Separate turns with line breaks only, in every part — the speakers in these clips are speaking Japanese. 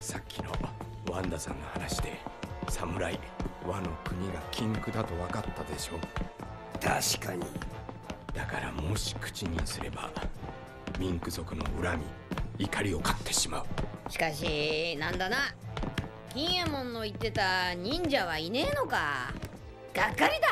さっきのワンダさんの話で侍ワノ国が禁区だと分かったでしょ。
確かに。
だからもし口にすればミンク族の恨み怒りを買ってしまう。
しかしなんだな、金右衛門の言ってた忍者はいねえのか。がっかりだ。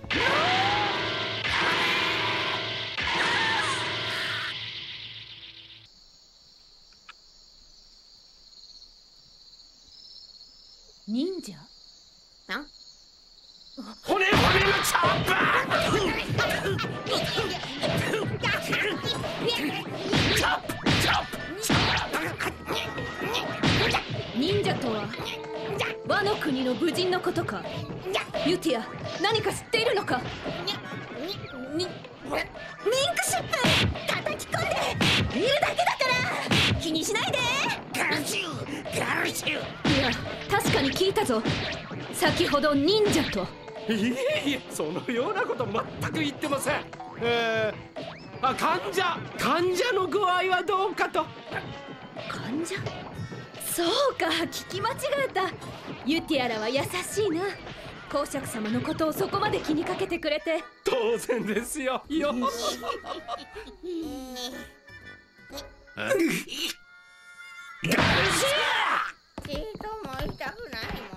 忍者？
あ？
骨のチョッパ
忍者とはワノ国の武人のことか。ユティア、何か知っているのか。ミンクシップ叩き込んで見るだけだから気にしないで。
ガルシュガルシュ。
いや、確かに聞いたぞ。先ほど忍者と。
いえいえ、そのようなこと全く言ってません。患者の具合はどうかと。
患者？そうか、聞き間違えた。ユティアらは優しいな。公爵様のことをそこまで気にかけてくれて。
当然ですよ。よ
一度も痛くないもん。